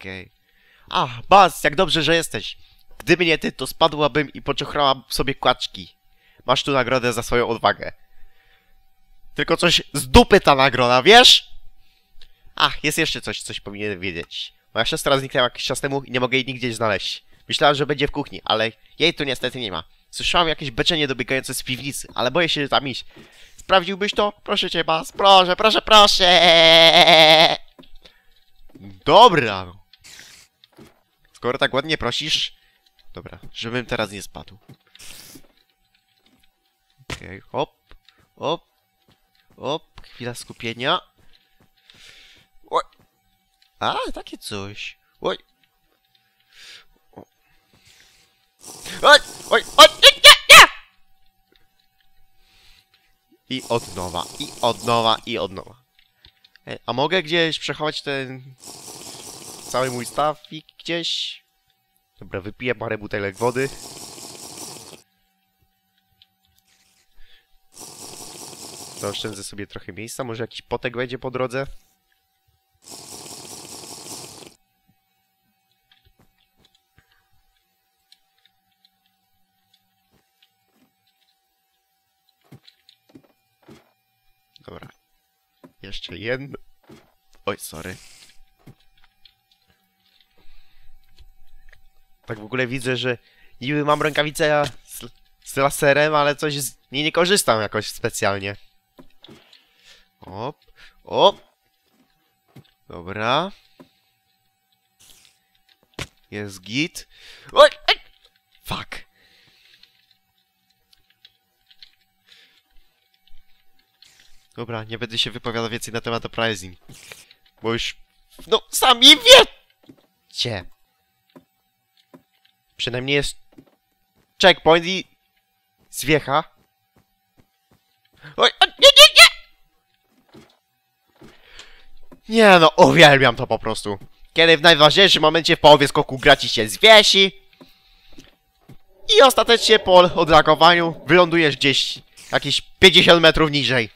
Okej. A, Bas, jak dobrze, że jesteś. Gdyby nie ty, to spadłabym i poczochrałam sobie kłaczki. Masz tu nagrodę za swoją odwagę. Tylko coś z dupy ta nagroda, wiesz? Ach, jest jeszcze coś powinienem wiedzieć. Moja siostra zniknęła jakiś czas temu i nie mogę jej nigdzie znaleźć. Myślałem, że będzie w kuchni, ale jej tu niestety nie ma. Słyszałem jakieś beczenie dobiegające z piwnicy, ale boję się tam iść. Sprawdziłbyś to? Proszę cię, Bas, proszę, proszę, proszę! Dobra, no. Skoro tak ładnie prosisz... Dobra, żebym teraz nie spadł. Okej, hop, hop, hop, chwila skupienia. Oj. A, takie coś. Oj. O. Oj, oj, oj, nie, nie, nie! I od nowa, i od nowa, i od nowa. Ej, a mogę gdzieś przechować ten... cały mój stawik gdzieś? Dobra, wypiję parę butelek wody. Zaoszczędzę sobie trochę miejsca, może jakiś potek będzie po drodze? Dobra. Jeszcze jedno. Oj, sorry. Tak w ogóle widzę, że niby mam rękawicę z laserem, ale coś z niej nie korzystam jakoś specjalnie. Op, op. Dobra. Jest git. Oj, oj. Fuck. Dobra, nie będę się wypowiadał więcej na temat uprising. Bo już... No, sami wiecie! Przynajmniej jest... checkpoint i... zwiecha. Oj, nie, nie, nie! Nie no, uwielbiam to po prostu. Kiedy w najważniejszym momencie w połowie skoku gra ci się zwiesi. I ostatecznie po odlakowaniu wylądujesz gdzieś jakieś 50 metrów niżej.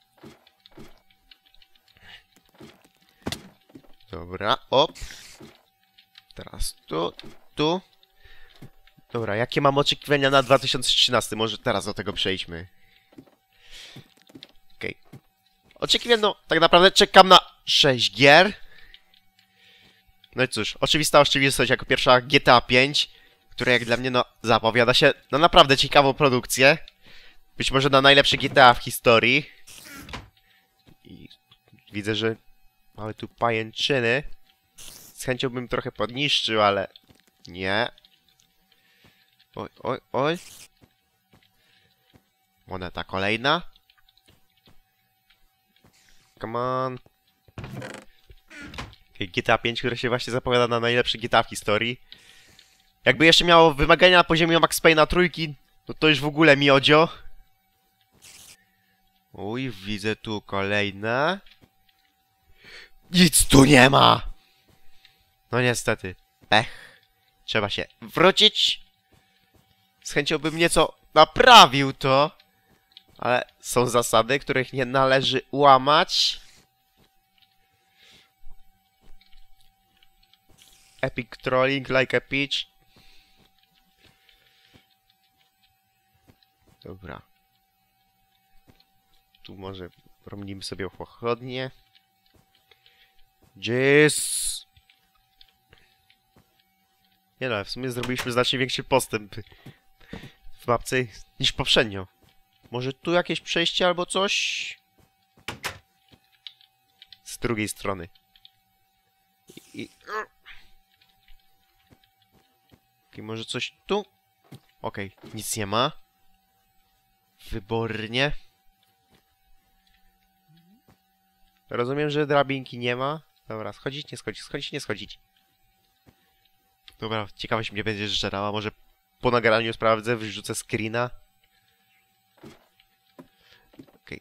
Dobra, op. Teraz tu, tu. Dobra, jakie mam oczekiwania na 2013? Może teraz do tego przejdźmy. Okej. Oczekiwania, no, tak naprawdę czekam na 6 gier. No i cóż, oczywista oczywistość jako pierwsza GTA 5, która jak dla mnie, no, zapowiada się na naprawdę ciekawą produkcję. Być może na najlepsze GTA w historii. I widzę, że mamy tu pajęczyny. Z chęcią bym trochę podniszczył, ale... nie. Oj, oj, oj. Moneta kolejna. Come on. GTA 5, które się właśnie zapowiada na najlepsze GTA w historii. Jakby jeszcze miało wymagania na poziomie Max Payne'a trójki, no to już w ogóle miodzio. Uj, widzę tu kolejne. Nic tu nie ma! No niestety. Pech. Trzeba się wrócić. Z chęcią bym nieco naprawił to. Ale są zasady, których nie należy łamać. Epic trolling like a peach. Dobra. Tu może romnimy sobie pochodnie. Jeez. Nie no, w sumie zrobiliśmy znacznie większy postęp w mapce niż poprzednio. Może tu jakieś przejście albo coś? Z drugiej strony. Okej, może coś tu? Okej, nic nie ma. Wybornie. Rozumiem, że drabinki nie ma. Dobra, schodzić, nie schodzić, schodzić, nie schodzić. Dobra, ciekawość mnie będzie żerała. Może po nagraniu sprawdzę, wyrzucę screena. Okej.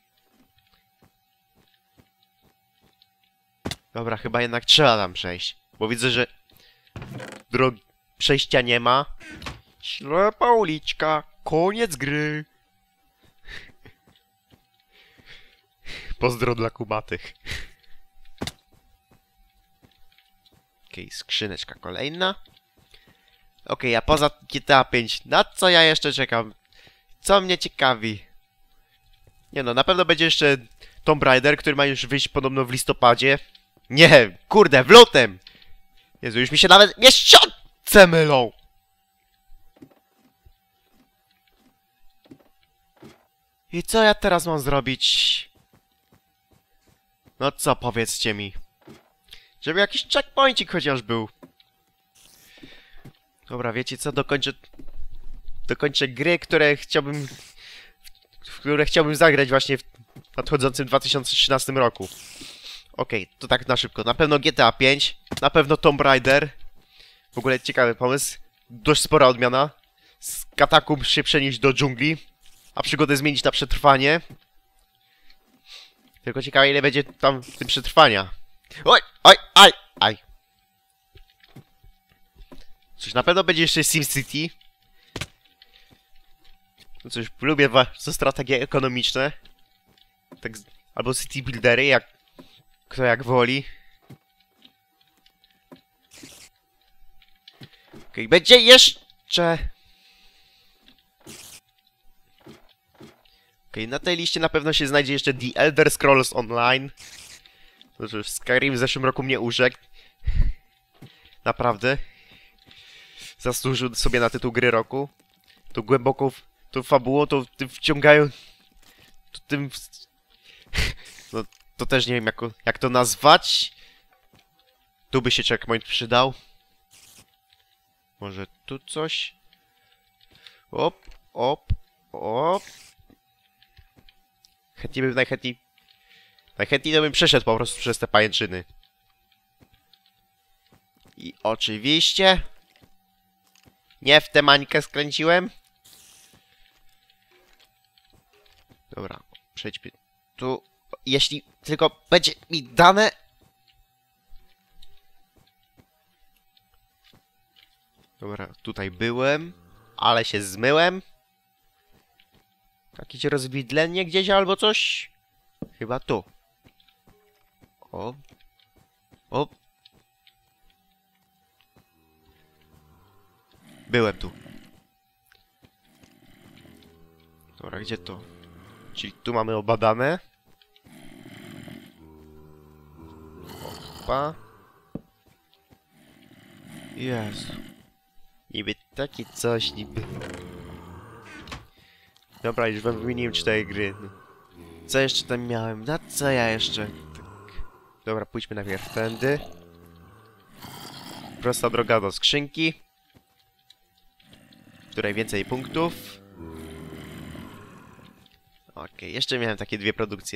Dobra, chyba jednak trzeba tam przejść. Bo widzę, że drogi przejścia nie ma. Ślepa uliczka. Koniec gry. Pozdro dla kumatych. Okej, skrzyneczka kolejna. Okej, a poza GTA 5, na co ja jeszcze czekam? Co mnie ciekawi? Nie no, na pewno będzie jeszcze Tomb Raider, który ma już wyjść podobno w listopadzie. Nie, kurde, w lutym! Jezu, już mi się nawet miesiące mylą! I co ja teraz mam zrobić? No co, powiedzcie mi. Żeby jakiś checkpointik chociaż był. Dobra, wiecie co? Dokończę gry, w które chciałbym zagrać właśnie w nadchodzącym 2013 roku. Okej, to tak na szybko. Na pewno GTA 5, na pewno Tomb Raider. W ogóle ciekawy pomysł. Dość spora odmiana. Z katakumb się przenieść do dżungli, a przygodę zmienić na przetrwanie. Tylko ciekawe, ile będzie tam w tym przetrwania. Oj, oj, aj, aj. Cóż, na pewno będzie jeszcze SimCity. No cóż, lubię bardzo strategie ekonomiczne. Tak, albo city buildery, kto jak woli. Okej, będzie jeszcze... Okej, na tej liście na pewno się znajdzie jeszcze The Elder Scrolls Online. Znaczy, Skyrim w zeszłym roku mnie urzekł. Naprawdę. Zasłużył sobie na tytuł gry roku. Tą głęboką, tą fabułą, tym wciągają... Tym... No, to też nie wiem jak to nazwać. Tu by się checkpoint przydał. Może tu coś? Op, op, op. Najchętniej to bym przeszedł po prostu przez te pajęczyny. I oczywiście... Nie w tę mańkę skręciłem. Dobra, przejdźmy tu. Jeśli tylko będzie mi dane... Dobra, tutaj byłem, ale się zmyłem. Jakieś rozwidlenie gdzieś albo coś? Chyba tu. O. O. Byłem tu. Dobra, gdzie to? Czyli tu mamy obadane. Opa. Jezu. Niby takie coś, niby... Dobra, już wam wymieniłem 4 gry. Co jeszcze tam miałem? Na co ja jeszcze? Tak. Dobra, pójdźmy najpierw tędy. Prosta droga do skrzynki. W której więcej punktów. Okej, jeszcze miałem takie 2 produkcje.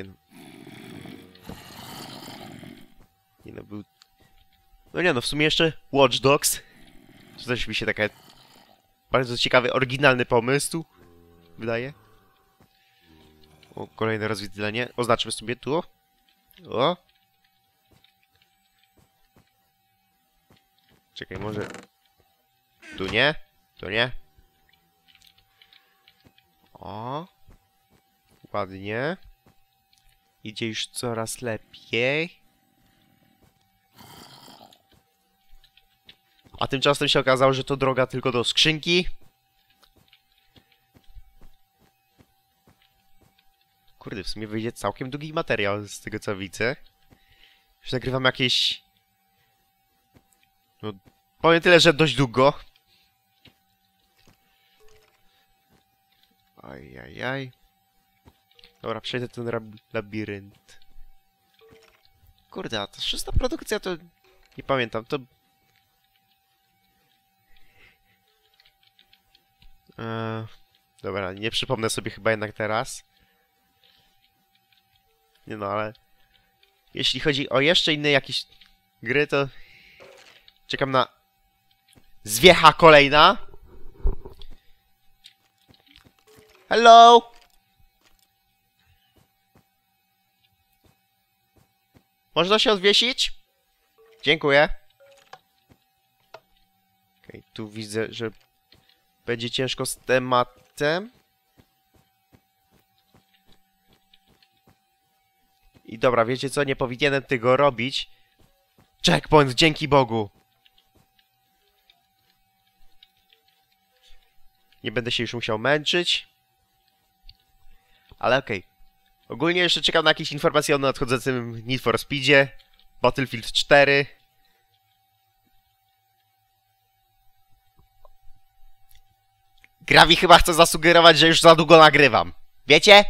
Nie no, był... No nie no, w sumie jeszcze Watch Dogs. To też mi się taki bardzo ciekawy, oryginalny pomysł wydaje. O, kolejne rozwidlenie. Oznaczmy sobie tu. O! Czekaj, może... Tu nie? Tu nie? O! Ładnie. Idzie już coraz lepiej. A tymczasem się okazało, że to droga tylko do skrzynki. Kurde, w sumie wyjdzie całkiem długi materiał z tego co widzę. Już nagrywam jakieś... No, powiem tyle, że dość długo. Ajajaj. Dobra, przejdę ten labirynt. Kurde, a ta 6. produkcja to... Nie pamiętam, to... Dobra, nie przypomnę sobie chyba jednak teraz. Nie no, ale... Jeśli chodzi o jeszcze inne jakieś gry, to... Czekam na... Zwiecha kolejna! Hello! Można się odwiesić? Dziękuję. Okej, tu widzę, że... Będzie ciężko z tematem. I dobra, wiecie co? Nie powinienem tego robić. Checkpoint, dzięki Bogu. Nie będę się już musiał męczyć. Ale okej. Ogólnie jeszcze czekam na jakieś informacje o nadchodzącym Need for Speedzie. Battlefield 4. Gravi chyba chce zasugerować, że już za długo nagrywam. Wiecie?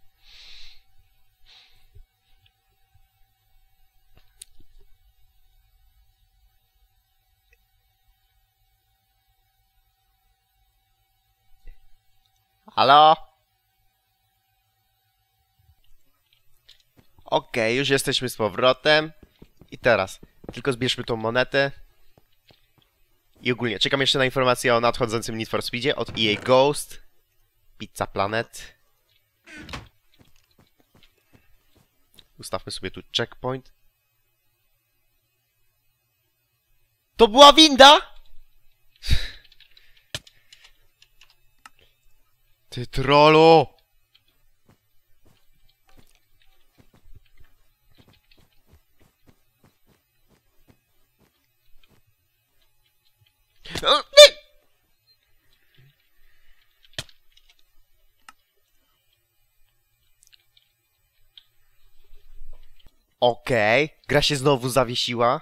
Halo? Okej, już jesteśmy z powrotem. I teraz, tylko zbierzmy tą monetę. I ogólnie, czekam jeszcze na informację o nadchodzącym Need for Speedzie od EA Ghost. Pizza Planet. Ustawmy sobie tu checkpoint. To była winda?! Ty trolu! Okej, gra się znowu zawiesiła.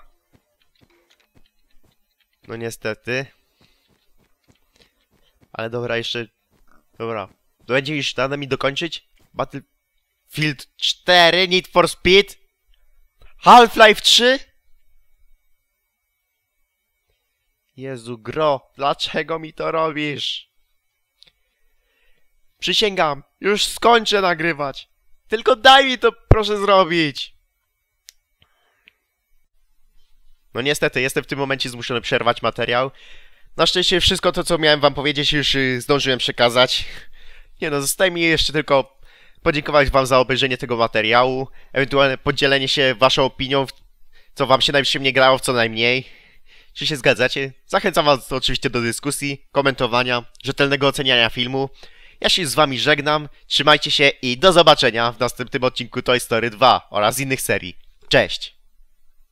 No niestety. Ale dobra, jeszcze... Dobra. To będzie już dane mi dokończyć? Battlefield 4, Need for Speed, Half-Life 3? Jezu, gro, dlaczego mi to robisz? Przysięgam, już skończę nagrywać. Tylko daj mi to, proszę, zrobić. No niestety, jestem w tym momencie zmuszony przerwać materiał. Na szczęście wszystko to, co miałem wam powiedzieć, już zdążyłem przekazać. Nie no, zostaje mi jeszcze tylko podziękować wam za obejrzenie tego materiału. Ewentualne podzielenie się waszą opinią, co wam się najprzyjemniej grało, w co najmniej. Czy się zgadzacie? Zachęcam was oczywiście do dyskusji, komentowania, rzetelnego oceniania filmu. Ja się z wami żegnam, trzymajcie się i do zobaczenia w następnym odcinku Toy Story 2 oraz innych serii. Cześć!